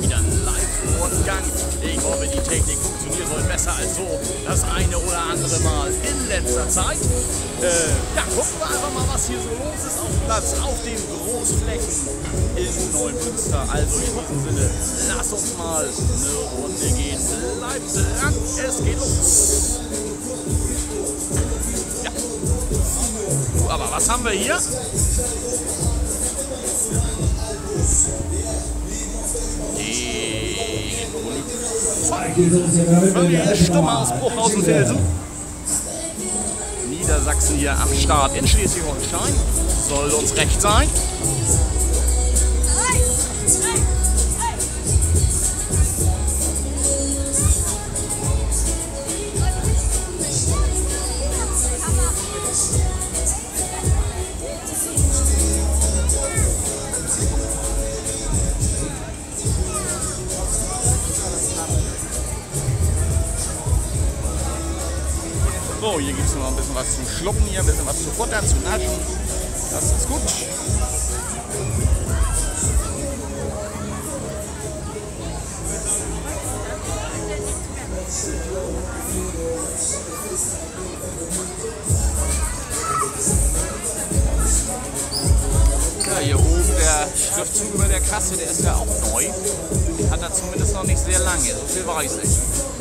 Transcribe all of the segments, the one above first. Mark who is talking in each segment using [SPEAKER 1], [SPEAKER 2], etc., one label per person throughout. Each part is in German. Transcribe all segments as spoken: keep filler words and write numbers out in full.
[SPEAKER 1] wieder ein Live-Rundgang. Ich hoffe, die Technik funktioniert wohl besser als so das eine oder andere Mal in letzter Zeit. Äh, ja, gucken wir einfach mal, was hier so los ist auf dem Platz, auf den Großflächen in Neumünster. Also in diesem Sinne, lass uns mal eine Runde gehen. Bleibt dran, es geht los. Ja. Aber was haben wir hier? Die Stimme aus Bruchhausen-Velsen. Niedersachsen hier am Start in Schleswig-Holstein. Soll uns recht sein. So, hier gibt es noch ein bisschen was zum Schlucken, hier ein bisschen was zu futtern, zu naschen. Das ist gut. Ja, hier oben der Schriftzug über der Kasse, der ist ja auch neu. Hat er zumindest noch nicht sehr lange, so viel weiß ich.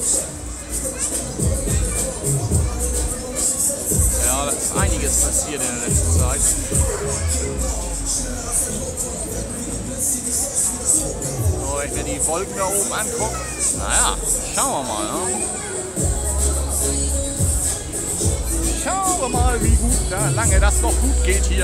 [SPEAKER 1] Ja, da ist einiges passiert in der letzten Zeit. So, wenn ich mir die Wolken da oben angucke, naja, schauen wir mal. Ne? Schauen wir mal, wie gut, ja, lange das noch gut geht hier.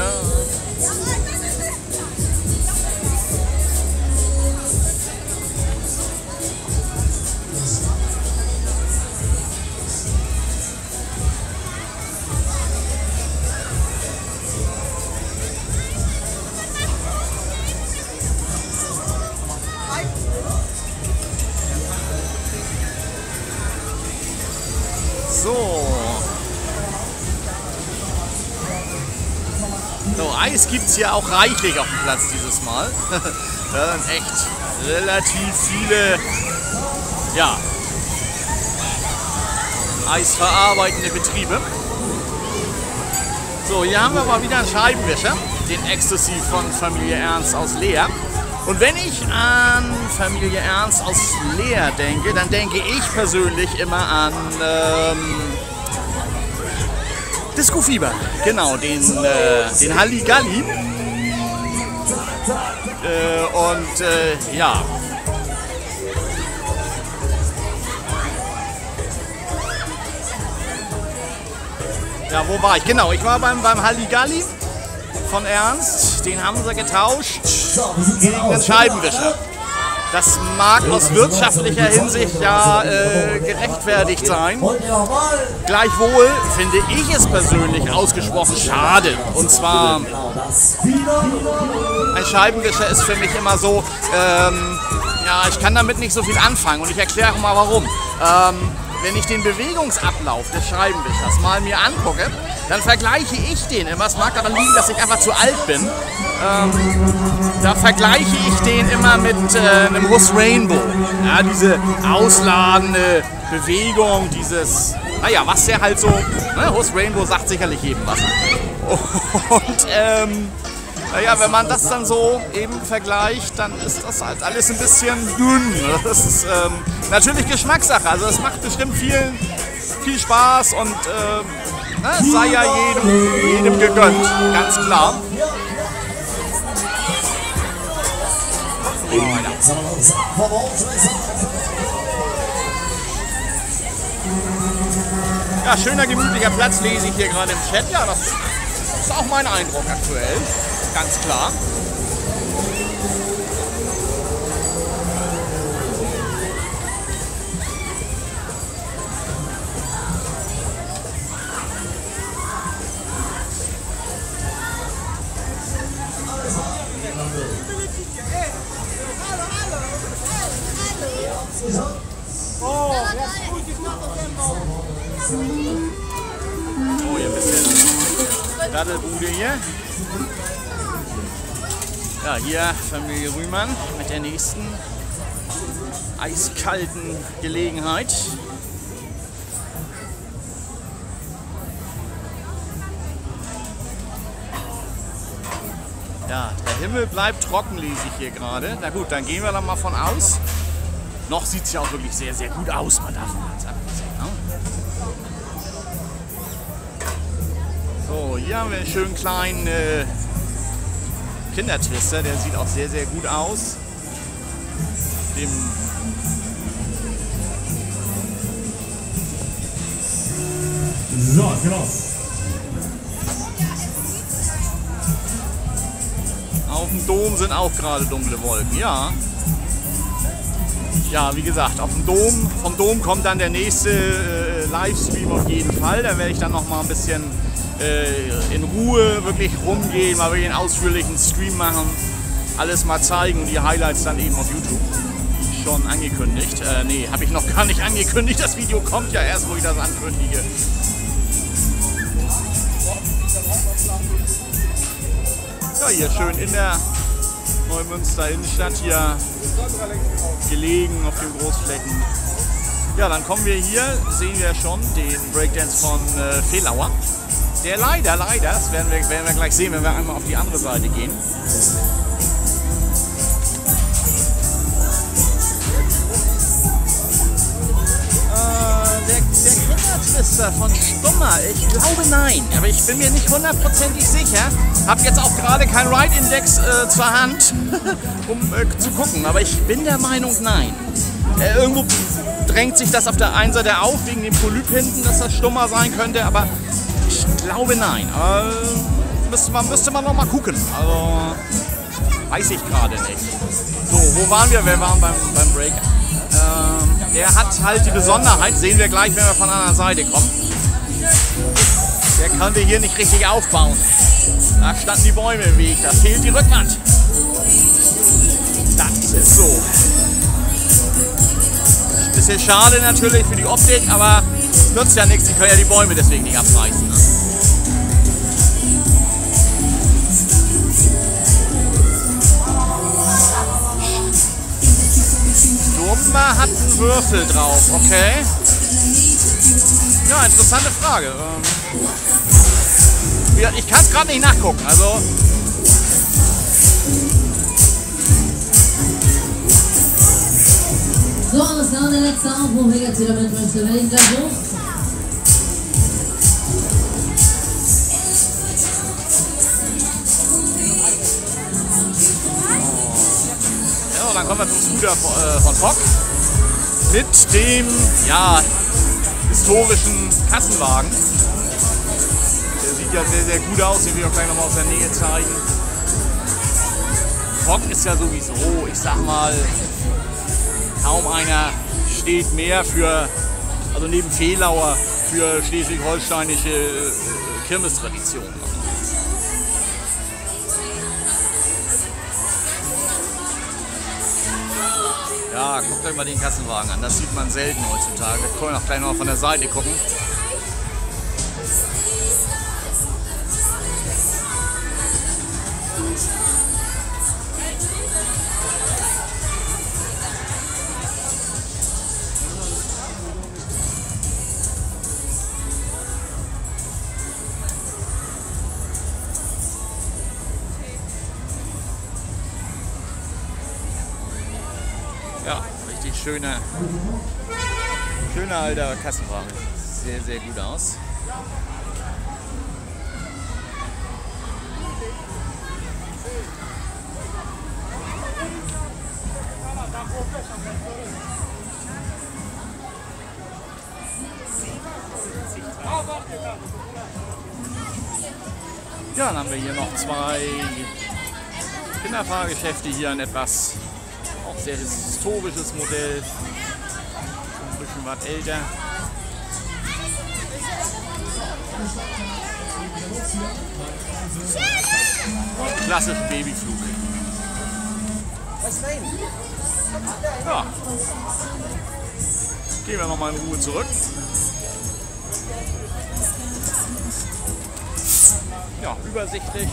[SPEAKER 1] So. So, Eis gibt es hier auch reichlich auf dem Platz dieses Mal. Da sind echt relativ viele, ja, eisverarbeitende Betriebe. So, hier haben wir mal wieder einen Scheibenwischer, den Ecstasy von Familie Ernst aus Leer. Und wenn ich an Familie Ernst aus Leer denke, dann denke ich persönlich immer an ähm, Disco Fieber. Genau, den, äh, den Halligalli. Äh, und äh, ja. Ja, wo war ich? Genau, ich war beim, beim Halligalli von Ernst. Den haben sie getauscht gegen den Scheibenwischer. Das mag aus wirtschaftlicher Hinsicht ja äh, gerechtfertigt sein. Gleichwohl finde ich es persönlich ausgesprochen schade. Und zwar, ein Scheibenwischer ist für mich immer so, ähm, ja, ich kann damit nicht so viel anfangen. Und ich erkläre mal warum. Ähm, wenn ich den Bewegungsablauf des Scheibenwischers mal mir angucke, dann vergleiche ich den immer. Es mag daran liegen, dass ich einfach zu alt bin. Ähm, da vergleiche ich den immer mit äh, einem Huss Rainbow. Ja, diese ausladende Bewegung, dieses, naja, was der halt so, ne, Huss Rainbow sagt sicherlich jedem was. Und ähm, naja, wenn man das dann so eben vergleicht, dann ist das halt alles ein bisschen dünn. Das ist ähm, natürlich Geschmackssache. Also es macht bestimmt vielen viel Spaß und äh, ne, es sei ja jedem, jedem gegönnt, ganz klar. Oh, ja. Ja, schöner, gemütlicher Platz lese ich hier gerade im Chat. Ja, das ist auch mein Eindruck aktuell. Ganz klar. Oh, hier ein bisschen Daddelbude hier. Ja, hier Familie Rühmann mit der nächsten eiskalten Gelegenheit. Ja, der Himmel bleibt trocken, lese ich hier gerade. Na gut, dann gehen wir dann mal von aus. Noch sieht es ja auch wirklich sehr, sehr gut aus, man darf mal sagen. So, hier haben wir einen schönen kleinen äh, Kindertwister, der sieht auch sehr, sehr gut aus. Dem
[SPEAKER 2] so, genau.
[SPEAKER 1] Auf dem Dom sind auch gerade dunkle Wolken, ja. Ja, wie gesagt, auf dem Dom, vom Dom kommt dann der nächste äh, Livestream auf jeden Fall. Da werde ich dann noch mal ein bisschen äh, in Ruhe wirklich rumgehen, mal wirklich einen ausführlichen Stream machen, alles mal zeigen und die Highlights dann eben auf YouTube. Schon angekündigt. Äh, nee, habe ich noch gar nicht angekündigt. Das Video kommt ja erst, wo ich das ankündige. Ja, hier schön in der Neumünster Innenstadt hier gelegen auf den Großflächen. Ja, dann kommen wir hier, sehen wir schon den Breakdance von äh, Fehlauer. Der leider, leider, das werden wir, werden wir gleich sehen, wenn wir einmal auf die andere Seite gehen. Der, der Kindertwister von Stummer, ich glaube nein, aber ich bin mir nicht hundertprozentig sicher. Habe jetzt auch gerade kein Ride-Index äh, zur Hand, um äh, zu gucken, aber ich bin der Meinung nein. Äh, irgendwo drängt sich das auf der einen Seite auf, wegen dem Polyp hinten, dass das Stummer sein könnte, aber ich glaube nein. Äh, müsste, man, müsste man noch mal gucken, also weiß ich gerade nicht. So, wo waren wir? Wir waren beim, beim Break. Ähm, der hat halt die Besonderheit, sehen wir gleich, wenn wir von der anderen Seite kommen. Der konnte hier nicht richtig aufbauen. Da standen die Bäume im Weg, da fehlt die Rückwand. Das ist so. Bisschen schade natürlich für die Optik, aber nutzt ja nichts, die können ja die Bäume deswegen nicht abreißen. Ne? Stummer hat einen Würfel drauf, okay. Ja, interessante Frage. Ich kann es gerade nicht nachgucken, also.
[SPEAKER 3] So, alles klar, der letzte Aufruf, hier geht's wieder mit Mister Wayne gleich hoch.
[SPEAKER 1] Ja, und dann kommen wir zum Scooter von, äh, von Fock mit dem, ja, historischen Kassenwagen. Der sieht ja sehr, sehr gut aus, den will ich auch gleich nochmal aus der Nähe zeigen. Fock ist ja sowieso, ich sag mal, kaum einer steht mehr für, also neben Fehlauer, für schleswig-holsteinische äh, Kirmestraditionen. Ja, guckt euch mal den Kassenwagen an, das sieht man selten heutzutage. Wir können auch gleich noch von der Seite gucken. Ja, richtig schöner, schöner alter Kassenwagen. Sehr, sehr gut aus. Ja, dann haben wir hier noch zwei Kinderfahrgeschäfte. Hier ein etwas auch sehr historisches Modell, ein bisschen was älter. Klassischen Babyflug. Ja. Gehen wir nochmal in Ruhe zurück. Ja, übersichtlich.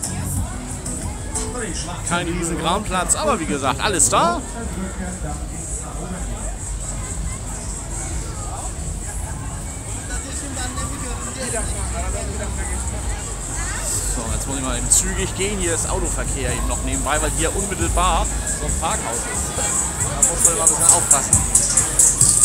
[SPEAKER 1] Kein riesen Graumplatz, aber wie gesagt, alles da. So, jetzt muss ich mal eben zügig gehen. Hier ist Autoverkehr eben noch nebenbei, weil hier unmittelbar so ein Parkhaus ist. Da muss man mal ein bisschen aufpassen.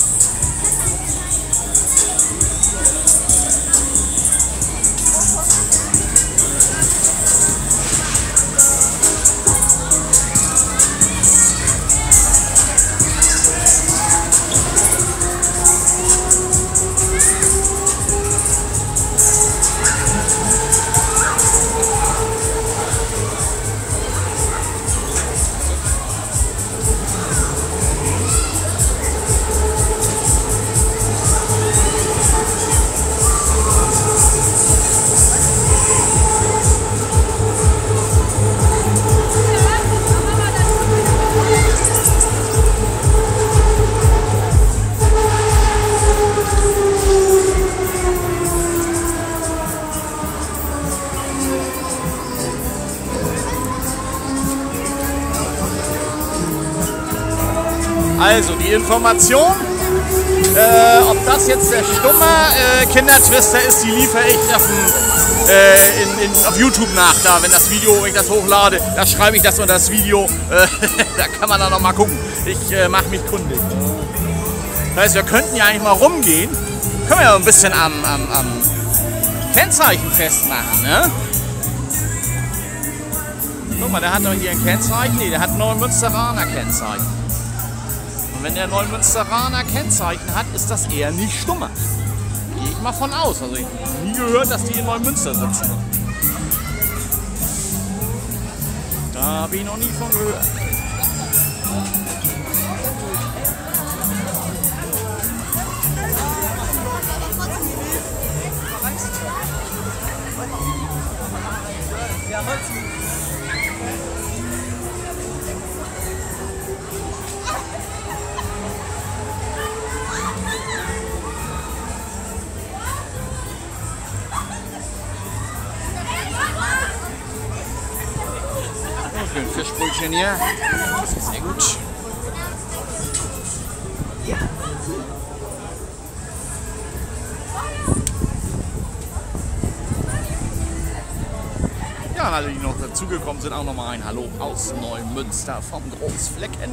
[SPEAKER 1] Also die Information, äh, ob das jetzt der stumme äh, Kindertwister ist, die liefere ich auf, dem, äh, in, in, auf YouTube nach. Da, wenn das Video, wenn ich das hochlade, da schreibe ich das unter das Video. Äh, da kann man dann noch mal gucken. Ich äh, mache mich kundig. Das heißt, wir könnten ja eigentlich mal rumgehen. Können wir ja ein bisschen am, am, am Kennzeichen festmachen, ne? Guck mal, der hat doch hier ein Kennzeichen. Nee, der hat ein Neumünsteraner Kennzeichen. Und wenn der Neumünsteraner Kennzeichen hat, ist das eher nicht stummer. Gehe ich mal von aus. Also ich habe nie gehört, dass die in Neumünster sitzen. Da habe ich noch nie von gehört. Für ein Fischbrötchen hier. Sehr gut. Ja, und alle, die noch dazugekommen sind, auch nochmal ein Hallo aus Neumünster vom Großflecken.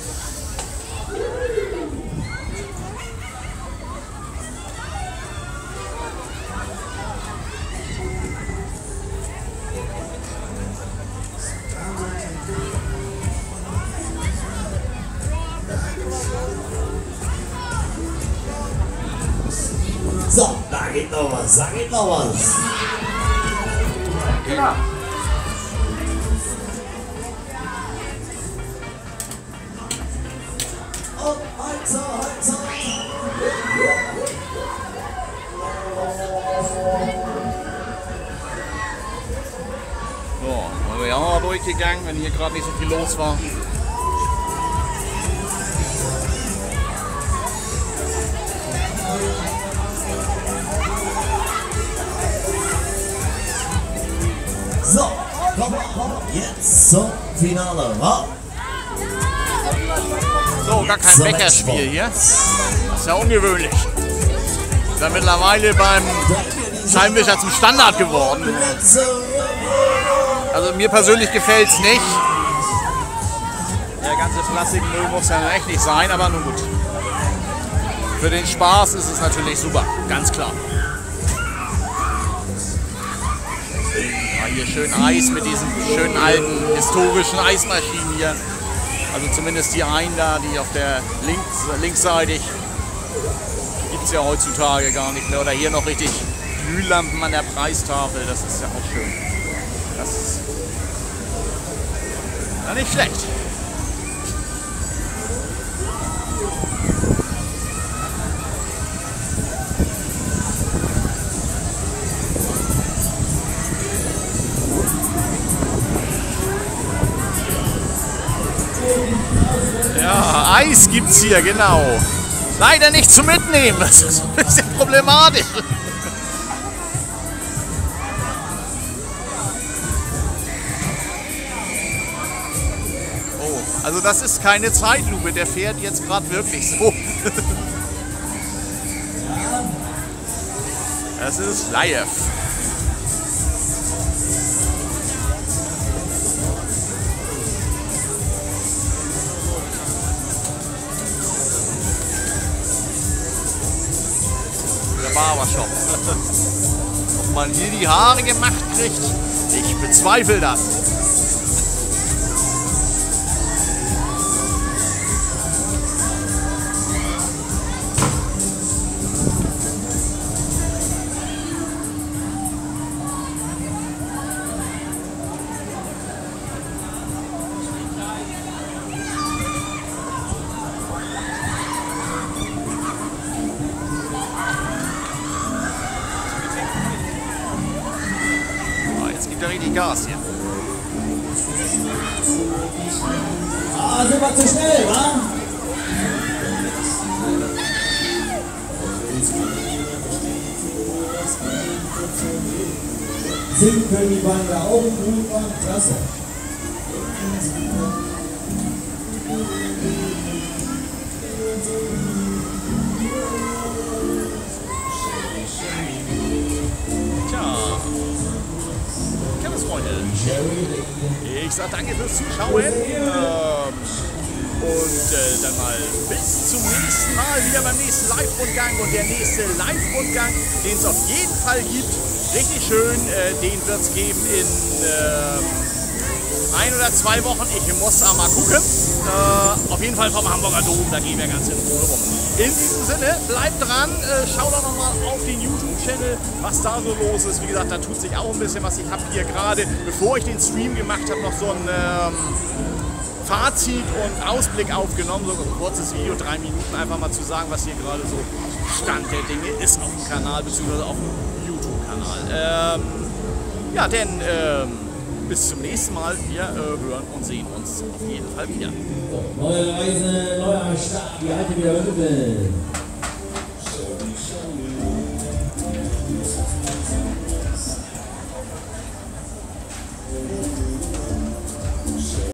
[SPEAKER 4] So, da geht noch was, da geht noch was.
[SPEAKER 1] Genau.
[SPEAKER 4] Und weiter, weiter.
[SPEAKER 1] So, dann wäre ich auch mal durchgegangen, wenn hier gerade nicht so viel los war.
[SPEAKER 4] So, komm, komm, jetzt zum Finale, wa?
[SPEAKER 1] So, gar kein Bäckerspiel hier. Das ist ja ungewöhnlich. Ist ja mittlerweile beim Scheibenwischer zum Standard geworden. Also mir persönlich gefällt es nicht. Der ganze Plastikmüll muss ja echt nicht sein, aber nun gut. Für den Spaß ist es natürlich super, ganz klar. Ja, hier schön Eis mit diesen schönen alten historischen Eismaschinen hier. Also zumindest die einen da, die auf der links, linksseitig gibt es ja heutzutage gar nicht mehr. Oder hier noch richtig Glühlampen an der Preistafel, das ist ja auch schön. Das ist ja nicht schlecht. Ja, Eis gibt's hier, genau. Leider nicht zum Mitnehmen, das ist ein bisschen problematisch. Oh, Also das ist keine Zeitlupe, der fährt jetzt gerade wirklich so. Das ist live. Der Barbershop. Ob man hier die Haare gemacht kriegt, ich bezweifle das. Da richtig Gas hier.
[SPEAKER 4] Ah, sind wir zu schnell, wa? Singen können die beiden da auch im Grün waren, klasse.
[SPEAKER 1] Ich sage danke fürs Zuschauen ähm, und äh, dann mal bis zum nächsten Mal wieder beim nächsten Live-Rundgang und der nächste Live-Rundgang, den es auf jeden Fall gibt, richtig schön, äh, den wird es geben in äh, ein oder zwei Wochen, ich muss da mal gucken, äh, auf jeden Fall vom Hamburger Dom, da gehen wir ganz in Ruhe rum. In diesem Sinne, bleibt dran, äh, schaut doch nochmal auf den YouTube-Channel, was da so los ist. Wie gesagt, da tut sich auch ein bisschen was. Ich habe hier gerade, bevor ich den Stream gemacht habe, noch so ein ähm, Fazit und Ausblick aufgenommen. So ein kurzes Video, drei Minuten, einfach mal zu sagen, was hier gerade so Stand der Dinge ist auf dem Kanal, beziehungsweise auf dem YouTube-Kanal. Ähm, ja, denn ähm, bis zum nächsten Mal. Wir äh, hören und sehen uns auf jeden Fall wieder.
[SPEAKER 3] Neue Reise, neuer Start, die alte wieder Hütte.